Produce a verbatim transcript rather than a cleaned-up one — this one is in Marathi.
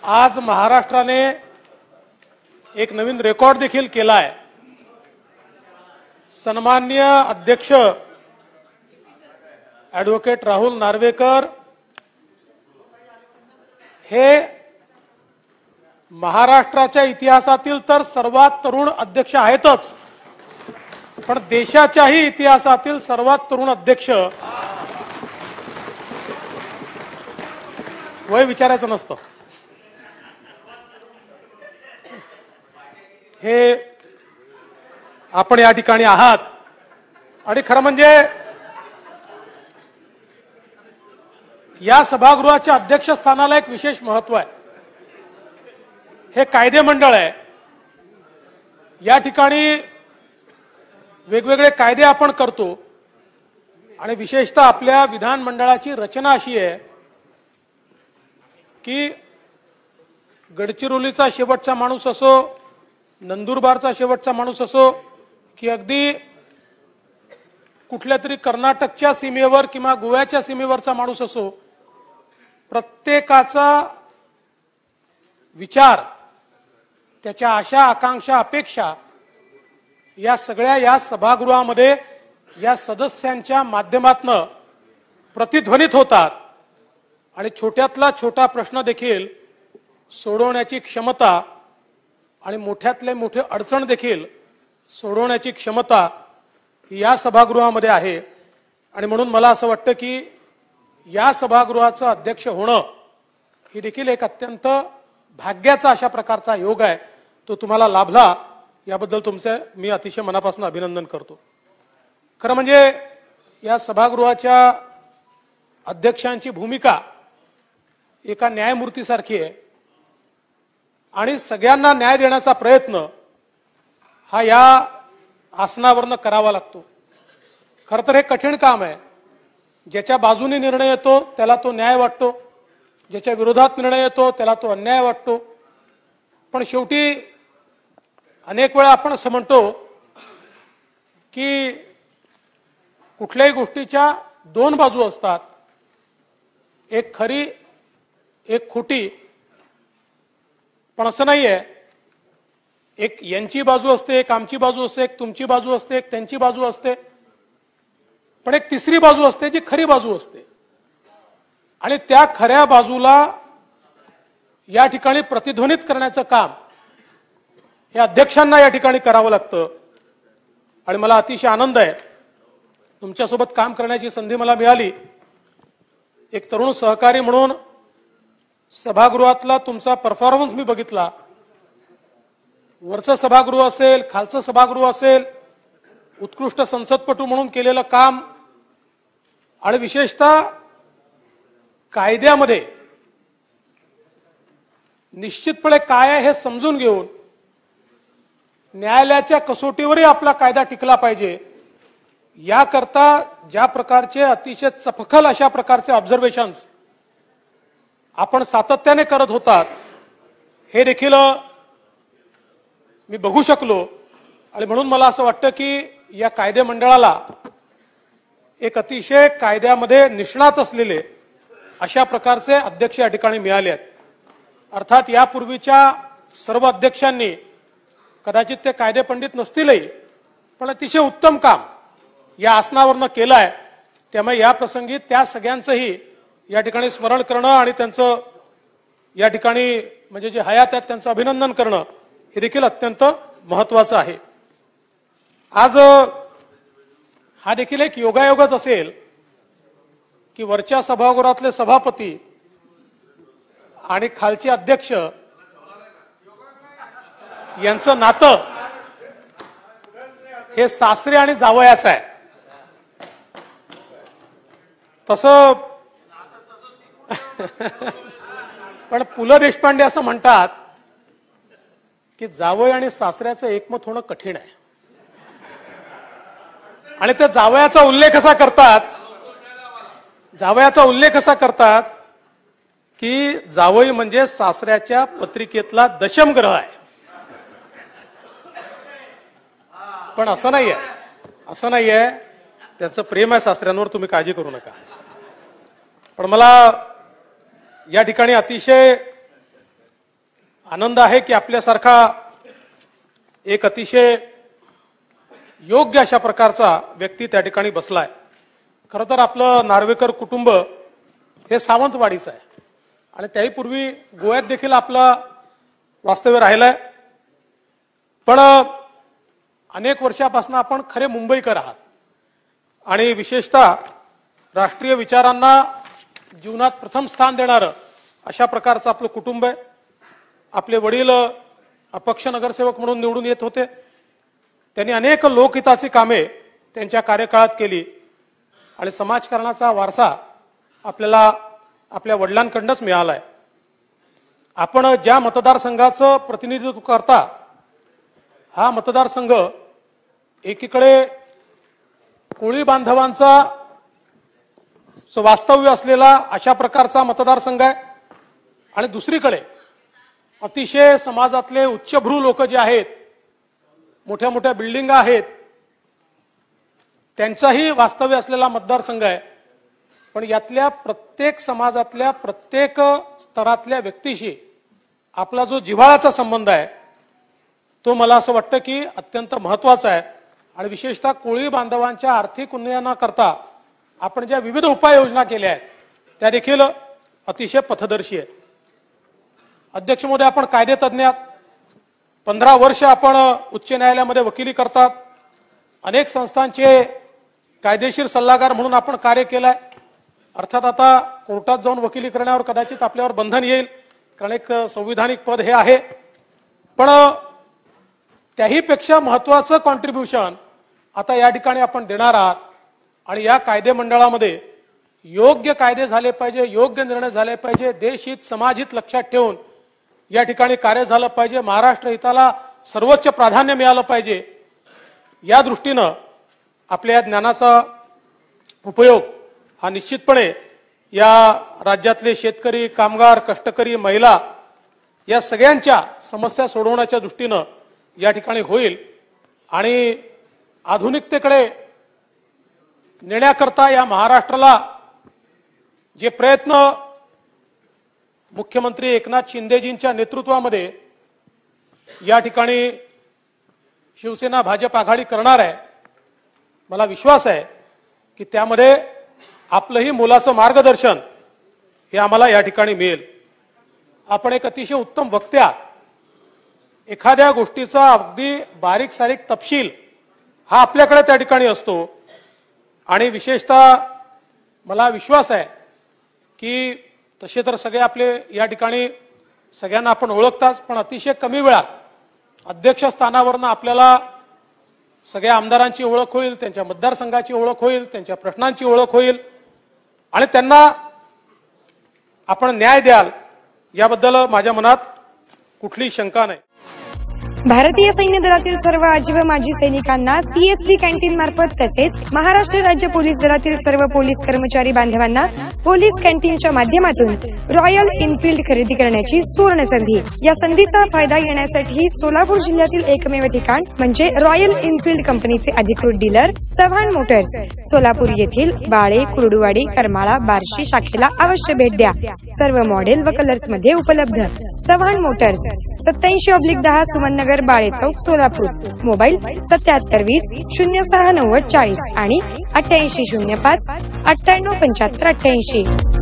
आज महाराष्ट्राने एक नवीन रेकॉर्ड देखील केला आहे। सन्माननीय अध्यक्ष ॲडव्होकेट राहुल नार्वेकर हे महाराष्ट्राच्या इतिहासातील तर सर्वात तरुण अध्यक्ष आहेतच, पण देशाच्याही इतिहासातील सर्वात तरुण अध्यक्ष। वय विचारायचं नसतं, हे आपण या ठिकाणी आहात। आणि खरं म्हणजे या सभागृहाच्या अध्यक्षस्थानाला एक विशेष महत्त्व आहे। हे कायदे मंडळ आहे, या ठिकाणी वेगवेगळे कायदे आपण करतो आणि विशेषतः आपल्या विधानमंडळाची रचना अशी आहे की गडचिरोलीचा शेवटचा माणूस असो, नंदुरबारचा शेवटचा माणूस असो, की अगदी कुठल्या तरी कर्नाटकच्या सीमेवर किंवा गोव्याच्या सीमेवरचा माणूस असो, प्रत्येकाचा विचार, त्याच्या आशा आकांक्षा अपेक्षा या सगळ्या या सभागृहामध्ये या सदस्यांच्या माध्यमातून प्रतिध्वनित होतात आणि छोट्यातला छोटा प्रश्न देखील सोडवण्याची क्षमता आणि मोठ्यातले मोठे अडचण देखील सोडवण्याची क्षमता या सभागृहामध्ये आहे। आणि म्हणून मला असं वाटतं की या सभागृहाचं अध्यक्ष होणं ही देखील एक अत्यंत भाग्याचा अशा प्रकारचा योग आहे। तो तुम्हाला लाभला, याबद्दल तुमचे मी अतिशय मनापासून अभिनंदन करतो। खरं म्हणजे या सभागृहाच्या अध्यक्षांची भूमिका एका न्यायमूर्तीसारखी आहे आणि सगळ्यांना न्याय देण्याचा प्रयत्न हा या आसनावरनं करावा लागतो। खरं तर हे कठीण काम आहे। ज्याच्या बाजूने निर्णय येतो त्याला तो न्याय वाटतो, ज्याच्या विरोधात निर्णय येतो त्याला तो अन्याय वाटतो। पण शेवटी अनेक वेळा आपण असं म्हणतो की कुठल्याही गोष्टीच्या दोन बाजू असतात, एक खरी एक खोटी। पण असं नाहीये, एक यांची बाजू असते, एक आमची बाजू असते, एक तुमची बाजू असते, एक त्यांची बाजू असते, पण एक तिसरी बाजू असते जी खरी बाजू असते। आणि त्या खऱ्या बाजूला या ठिकाणी प्रतिध्वनित करण्याचं काम हे अध्यक्षांना या ठिकाणी करावं लागतं। आणि मला अतिशय आनंद आहे, तुमच्यासोबत काम करण्याची संधी मला मिळाली। एक तरुण सहकारी म्हणून सभागृहातला तुमचा परफॉर्मन्स मी बघितला। वरचं सभागृह असेल, खालचं सभागृह असेल, उत्कृष्ट संसदपटू म्हणून केलेलं काम आणि विशेषतः कायद्यामध्ये निश्चितपणे काय आहे हे समजून घेऊन न्यायालयाच्या कसोटीवरही आपला कायदा टिकला पाहिजे, याकरता ज्या प्रकारचे अतिशय चपखल अशा प्रकारचे ऑब्झर्वेशन्स आपण सातत्याने करत होतात हे देखील मी बघू शकलो। आणि म्हणून मला असं वाटतं की या कायदे मंडळाला एक अतिशय कायद्यामध्ये निष्णात असलेले अशा प्रकारचे अध्यक्ष या ठिकाणी मिळाले आहेत। अर्थात यापूर्वीच्या सर्व अध्यक्षांनी कदाचित ते कायदे पंडित नसतीलही, पण अतिशय उत्तम काम या आसनावरनं केलं आहे। त्यामुळे या प्रसंगी त्या सगळ्यांचंही या ठिकाणी स्मरण करणं आणि त्यांचं या ठिकाणी म्हणजे जे हयात आहेत त्यांचं अभिनंदन करणं हे देखील अत्यंत महत्त्वाचं आहे। आज हा देखील एक योगायोगच असेल की वरच्या सभागृहातले सभापती आणि खालचे अध्यक्ष यांचं नातं हे सासरे आणि जावयाचं आहे। तसं पण पु ल देशपांडे असं म्हणतात की जावई आणि सासऱ्याचं एकमत होणं कठीण आहे। आणि ते जावयाचा उल्लेख असा करतात जावयाचा उल्लेख असा करतात की जावई म्हणजे सासऱ्याच्या पत्रिकेतला दशम ग्रह आहे। पण असं नाहीये, असं नाहीये, त्याचं प्रेम आहे सासऱ्यांवर, तुम्ही काळजी करू नका। पण मला या ठिकाणी अतिशय आनंद आहे की आपल्यासारखा एक अतिशय योग्य अशा प्रकारचा व्यक्ती त्या ठिकाणी बसलाय। खरं तर आपलं नार्वेकर कुटुंब हे सावंतवाडीचं आहे आणि त्याही पूर्वी गोव्यात देखील आपलं वास्तव्य राहिलंय, पण अनेक वर्षापासून आपण खरे मुंबईकर आहात आणि विशेषतः राष्ट्रीय विचारांना जीवनात प्रथम स्थान देणारं अशा प्रकारचं आपलं कुटुंब आहे। आपले वडील अपक्ष नगरसेवक म्हणून निवडून येत होते, त्यांनी अनेक लोकहिताची कामे त्यांच्या कार्यकाळात केली आणि समाजकारणाचा वारसा आपल्याला आपल्या वडिलांकडूनच मिळाला आहे। आपण ज्या मतदारसंघाचं प्रतिनिधित्व करता हा मतदारसंघ एकीकडे कोळी बांधवांचा वास्तव्य असलेला अशा प्रकारचा मतदारसंघ आहे आणि दुसरीकडे अतिशय समाजातले उच्चभ्रू लोक जे आहेत, मोठ्या मोठ्या बिल्डिंग आहेत, त्यांचाही वास्तव्य असलेला मतदारसंघ आहे। पण यातल्या प्रत्येक समाजातल्या प्रत्येक स्तरातल्या व्यक्तीशी आपला जो जिव्हाळ्याचा संबंध आहे तो मला असं वाटतं की अत्यंत महत्त्वाचा आहे आणि विशेषतः कोळी बांधवांच्या आर्थिक उन्नयनाकरता आपण ज्या विविध उपाययोजना केल्या आहेत त्या देखील अतिशय पथदर्शी आहे। अध्यक्ष महोदय, आपण कायदे तज्ञ आहात, पंधरा वर्ष आपण उच्च न्यायालयामध्ये वकिली करतात, अनेक संस्थांचे कायदेशीर सल्लागार म्हणून आपण कार्य केलंय। अर्थात आता कोर्टात जाऊन वकिली करण्यावर कदाचित आपल्यावर बंधन येईल, कारण एक संविधानिक पद हे आहे, पण त्याही पेक्षा महत्त्वाचं कॉन्ट्रीब्युशन आता या ठिकाणी आपण देणार आहात आणि या कायदे मंडळामध्ये योग्य कायदे झाले पाहिजे, योग्य निर्णय झाले पाहिजे, देशहित समाजहित लक्षात ठेवून या ठिकाणी कार्य झालं पाहिजे, महाराष्ट्र हिताला सर्वोच्च प्राधान्य मिळालं पाहिजे। या दृष्टीनं आपल्या या ज्ञानाचा उपयोग हा निश्चितपणे या राज्यातले शेतकरी, कामगार, कष्टकरी, महिला या सगळ्यांच्या समस्या सोडवण्याच्या दृष्टीनं या ठिकाणी होईल आणि आधुनिकतेकडे नेण्याकरता या महाराष्ट्राला जे प्रयत्न मुख्यमंत्री एकनाथ शिंदेजींच्या नेतृत्वामध्ये या ठिकाणी शिवसेना भाजप आघाडी करणार आहे, मला विश्वास आहे की त्यामध्ये आपलंही मोलाचं मार्गदर्शन हे आम्हाला या ठिकाणी मिळेल। आपण एक अतिशय उत्तम वक्ते आहात, एखाद्या गोष्टीचा अगदी बारीक सारीक तपशील हा आपल्याकडे त्या ठिकाणी असतो आणि विशेषतः मला विश्वास आहे की तसे तर सगळे आपले या ठिकाणी सगळ्यांना आपण ओळखताच, पण अतिशय कमी वेळात अध्यक्षस्थानावरनं आपल्याला सगळ्या आमदारांची ओळख होईल, त्यांच्या मतदारसंघाची ओळख होईल, त्यांच्या प्रश्नांची ओळख होईल आणि त्यांना आपण न्याय द्याल याबद्दल माझ्या मनात कुठलीही शंका नाही। भारतीय सैन्य दलातील सर्व आजी व माजी सैनिकांना सीएसडी कॅन्टीन मार्फत तसेच महाराष्ट्र राज्य पोलीस दलातील सर्व पोलीस कर्मचारी बांधवांना पोलीस कॅन्टीनच्या माध्यमातून रॉयल एनफील्ड खरेदी करण्याची सुवर्ण संधी। या संधीचा फायदा घेण्यासाठी सोलापूर जिल्ह्यातील एकमेव ठिकाण म्हणजे रॉयल एनफील्ड कंपनीचे अधिकृत डीलर चव्हाण मोटर्स सोलापूर येथील बाळे, कुर्डुवाडी, करमाळा, बार्शी शाखेला अवश्य भेट द्या। सर्व मॉडेल व कलर्स मध्ये उपलब्ध। चव्हाण मोटर्स सत्याऐंशी ऑब्लिक दहा सुमननगर बाळे चौक सोलापूर। मोबाईल सत्याहत्तर वीस शून्य सहा नव्वद चाळीस आणि अठ्ठ्याऐंशी शून्य पाच अठ्ठ्याण्णव पंच्याहत्तर अठ्ठ्याऐंशी।